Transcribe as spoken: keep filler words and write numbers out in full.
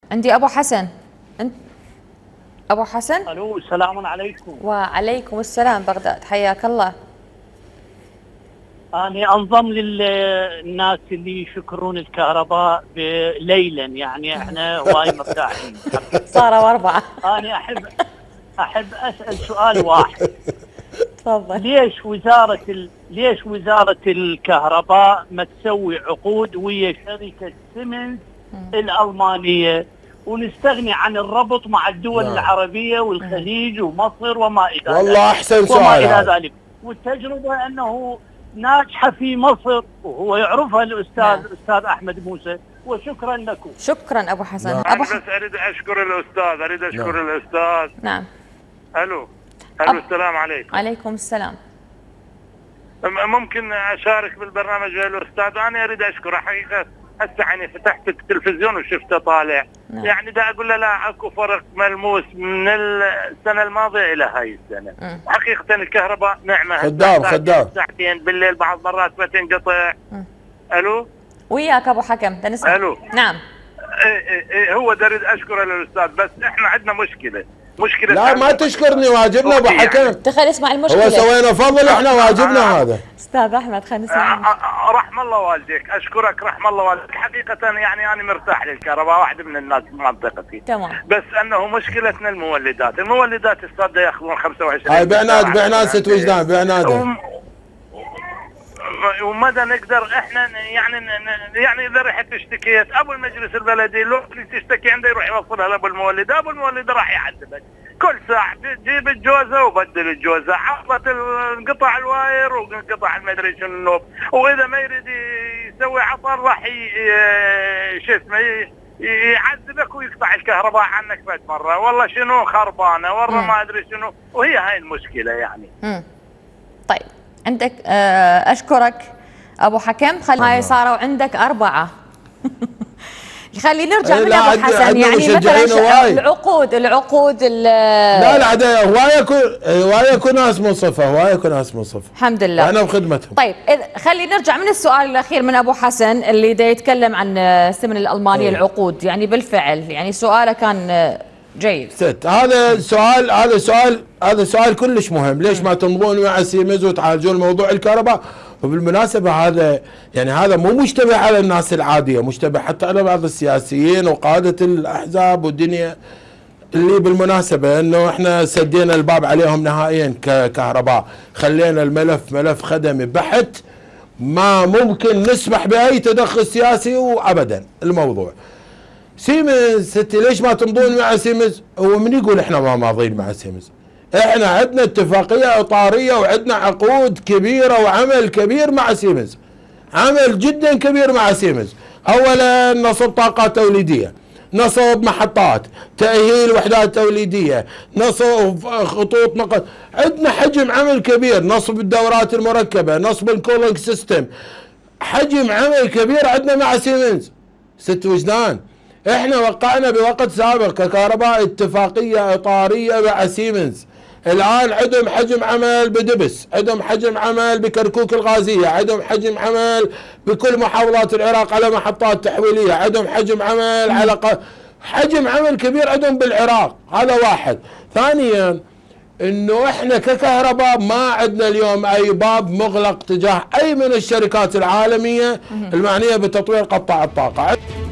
عندي ابو حسن. انت ابو حسن؟ الو السلام عليكم. وعليكم السلام بغداد، حياك الله. أنا أنضم للناس اللي يشكرون الكهرباء ليلا، يعني احنا وايد مرتاحين. صاروا أربعة. أنا أحب أحب أسأل سؤال واحد. تفضل. ليش وزارة ال... ليش وزارة الكهرباء ما تسوي عقود ويا شركة سيمنز الألمانية ونستغني عن الربط مع الدول نعم. العربية والخليج ومصر وما إلى ذلك. والله أحسن سؤال. وما إلى ذلك. والتجربة أنه ناجحة في مصر وهو يعرفها الأستاذ نعم. الأستاذ أحمد موسى، وشكرا لكم. شكرا أبو حسن. نعم. أبو أنا بس أريد أشكر الأستاذ، أريد أشكر نعم. الأستاذ. نعم. ألو ألو أب... السلام عليكم. عليكم السلام. ممكن أشارك بالبرنامج ويا الأستاذ؟ أنا أريد أشكر حقيقة. هسه يعني فتحت التلفزيون وشفته طالع. نعم. يعني دا أقول له لا أكو فرق ملموس من السنة الماضية إلى هاي السنة. م. حقيقة الكهرباء نعمة. خدام خدام. ساعتين بالليل بعض مرات ما تنقطع. ألو وياك أبو حكم تنسمع. ألو نعم. إيه إيه إيه هو دا أريد أشكره للأستاذ، بس إحنا عندنا مشكلة. مشكلة لا ما تشكرني، واجبنا ابو حكم. يعني. خلينا نسمع المشكله. هو سوينا فضل، احنا واجبنا هذا. استاذ احمد خلينا نسمع. رحم الله والديك، اشكرك رحم الله والديك. حقيقه يعني انا مرتاح للكهرباء، واحد من الناس بمنطقتي. تمام. بس انه مشكلتنا المولدات، المولدات استاذ ياخذون خمسة وعشرين. هاي بعناد بعناد ست وجدان بعناد. ومدى نقدر احنا يعني يعني اذا رحت اشتكيت ابو المجلس البلدي لو تشتكي عنده يروح يوصلها لابو المولد، ابو المولد راح يعذبك كل ساعه. جيب الجوزه وبدل الجوزه، عطلت انقطع الواير وانقطع المدري شنو النوب، واذا ما يريد يسوي عطل راح شو اسمه يعذبك ويقطع الكهرباء عنك بعد مره، والله شنو خربانه والله ما ادري شنو، وهي هاي المشكله يعني. امم طيب عندك اشكرك ابو حكم. خلي هاي صاروا عندك اربعه. خلي نرجع من ابو حسن. يعني مثلا العقود العقود لا لا لا هوايه يكون هوايه يكون ناس منصفه، هوايه يكون ناس منصفه. الحمد لله انا بخدمتهم. طيب خلي نرجع من السؤال الاخير من ابو حسن اللي دا يتكلم عن السمن الالمانيه. العقود يعني بالفعل يعني سؤاله كان جيد. ست هذا السؤال هذا سؤال هذا سؤال كلش مهم. ليش ما تمضون مع سيمز وتعالجون موضوع الكهرباء؟ وبالمناسبه هذا يعني هذا مو مشتبه على الناس العاديه، مشتبه حتى على بعض السياسيين وقاده الاحزاب والدنيا، اللي بالمناسبه انه احنا سدينا الباب عليهم نهائيا ككهرباء، خلينا الملف ملف خدمي بحت، ما ممكن نسمح باي تدخل سياسي وابدا. الموضوع سيمنز ستي ليش ما تمضون مع سيمنز؟ هو من يقول احنا ما ماضيين مع سيمنز؟ احنا عندنا اتفاقيه اطاريه وعندنا عقود كبيره وعمل كبير مع سيمنز، عمل جدا كبير مع سيمنز. اولا نصب طاقات توليديه، نصب محطات، تاهيل وحدات توليديه، نصب خطوط نقل، عندنا حجم عمل كبير، نصب الدورات المركبه، نصب الكولينج سيستم، حجم عمل كبير عندنا مع سيمنز. ست وجدان احنا وقعنا بوقت سابق ككهرباء اتفاقيه اطاريه مع سيمنز، الان عندهم حجم عمل بدبس، عندهم حجم عمل بكركوك الغازيه، عندهم حجم عمل بكل محافظات العراق على محطات تحويليه، عندهم حجم عمل على ق... حجم عمل كبير عندهم بالعراق. هذا واحد. ثانيا انه احنا ككهرباء ما عندنا اليوم اي باب مغلق تجاه اي من الشركات العالميه المعنيه بتطوير قطاع الطاقه.